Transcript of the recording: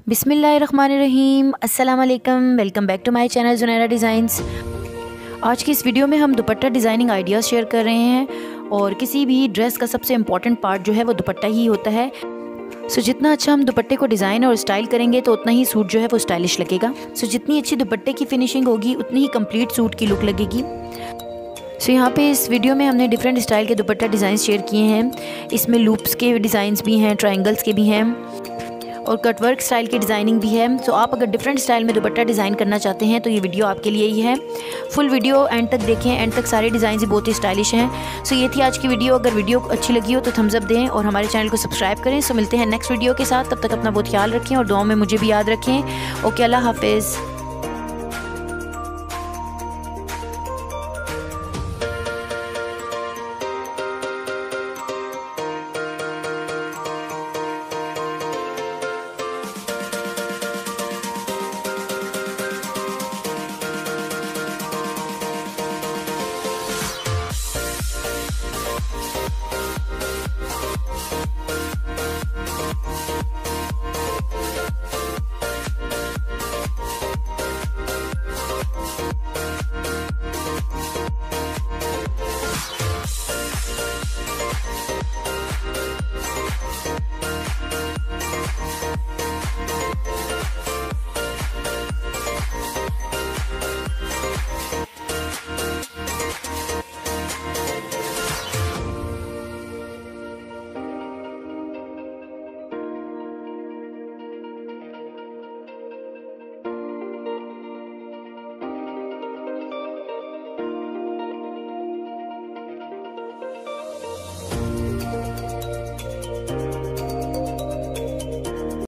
बिस्मिल्लाहिर्रहमानिर्रहीम, अस्सलाम वालेकुम। Welcome back to my channel Zunaira designs. आज की इस वीडियो में हम दुपट्टा डिज़ाइनिंग आइडियाज़ शेयर कर रहे हैं और किसी भी ड्रेस का सबसे इम्पॉर्टेंट पार्ट जो है वो दुपट्टा ही होता है। जितना अच्छा हम दुपट्टे को डिज़ाइन और स्टाइल करेंगे तो उतना ही सूट जो है वो स्टाइलिश लगेगा। जितनी अच्छी दुपट्टे की फिनिशिंग होगी उतनी ही कंप्लीट सूट की लुक लगेगी। यहाँ पे इस वीडियो में हमने डिफरेंट स्टाइल के दुपट्टा डिज़ाइन शेयर किए हैं। इसमें लूप्स के डिज़ाइंस भी हैं, ट्रायंगल्स के भी हैं और कटवर्क स्टाइल की डिज़ाइनिंग भी है। आप अगर डिफरेंट स्टाइल में दुपट्टा डिज़ाइन करना चाहते हैं तो ये वीडियो आपके लिए ही है। फुल वीडियो एंड तक देखें, एंड तक सारे डिज़ाइन ही बहुत ही स्टाइलिश हैं। ये थी आज की वीडियो। अगर वीडियो अच्छी लगी हो तो थम्स अप दें और हमारे चैनल को सब्सक्राइब करें। मिलते हैं नेक्स्ट वीडियो के साथ। तब तक अपना बहुत ख्याल रखें और दुआओं में मुझे भी याद रखें। ओके, अल्लाह हाफिज़।